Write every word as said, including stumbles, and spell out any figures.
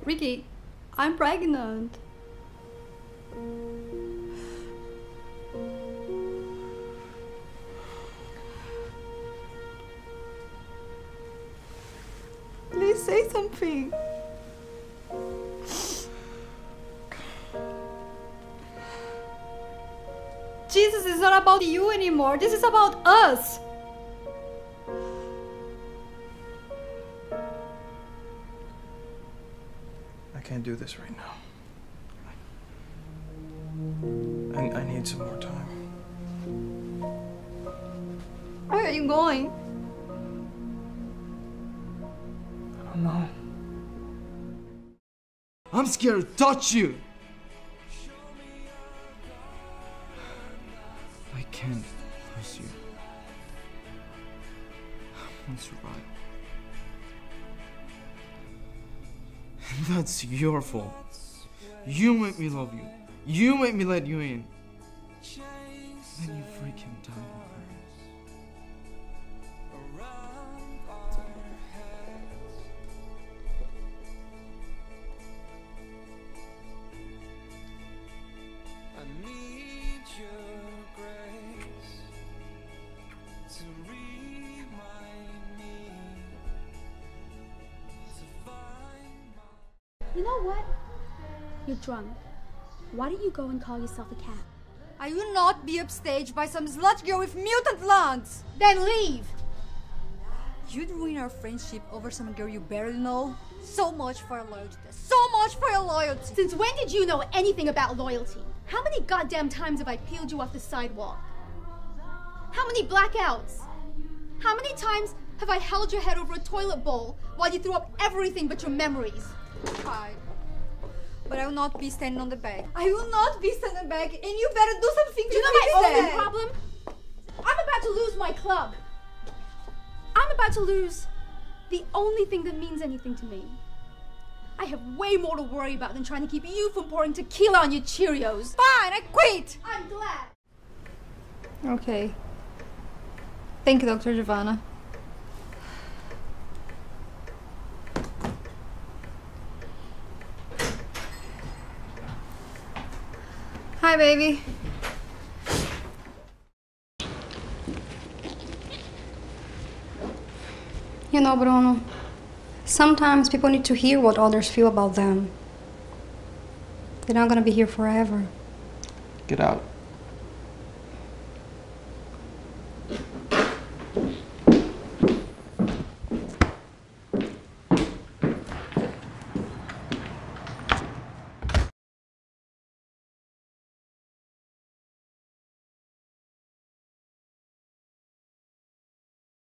Ricky, I'm pregnant. Please say something. Jesus is not about you anymore. This is about us. I can't do this right now. I, I need some more time. Where are you going? I don't know. I'm scared to touch you. I can't lose you. I won't survive. That's your fault. You make me love you. You make me let you in. Then you freaking die in Paris. I need your grace to remind me to find my... You know what? You're drunk. Why don't you go and call yourself a cab? I will not be upstaged by some slut girl with mutant lungs. Then leave! You'd ruin our friendship over some girl you barely know? So much for your loyalty. So much for your loyalty. Since when did you know anything about loyalty? How many goddamn times have I peeled you off the sidewalk? How many blackouts? How many times have I held your head over a toilet bowl while you threw up everything but your memories? Hi. But I will not be standing on the back. I will not be standing back, and you better do something to You know my fix only that. problem? I'm about to lose my club. I'm about to lose the only thing that means anything to me. I have way more to worry about than trying to keep you from pouring tequila on your Cheerios. Fine, I quit. I'm glad. Okay. Thank you, Doctor Giovanna. Hi, baby. You know, Bruno, sometimes people need to hear what others feel about them. They're not gonna be here forever. Get out.